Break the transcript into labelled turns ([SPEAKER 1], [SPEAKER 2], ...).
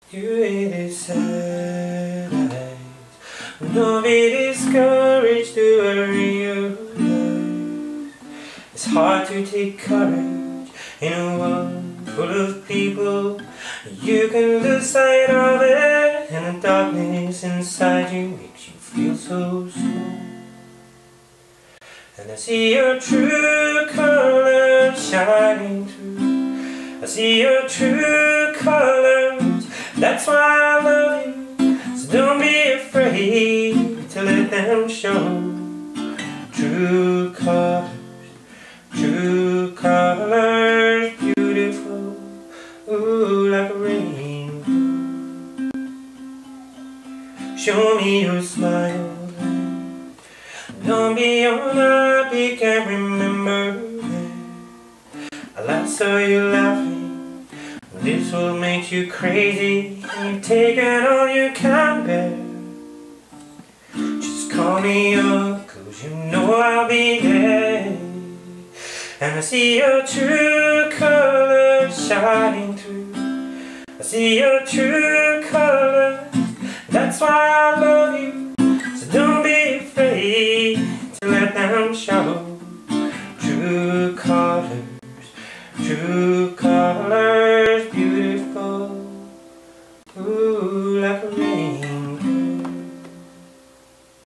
[SPEAKER 1] You really sad eyes. Don't be discouraged to realize it's hard to take courage in a world full of people. You can lose sight of it, and the darkness inside you makes you feel so small. And I see your true colors shining through. I see your true colors. That's why I love you. So don't be afraid to let them show. True colors, beautiful, ooh, like a rainbow. Show me your smile. Don't be unhappy, can't remember it. I last saw you laughing. This world makes you crazy, and you've taken all you can bear. Just call me up, 'cause you know I'll be there. And I see your true colors shining through. I see your true colors. That's why I love you. So don't be afraid to let them show. True colors, true colors.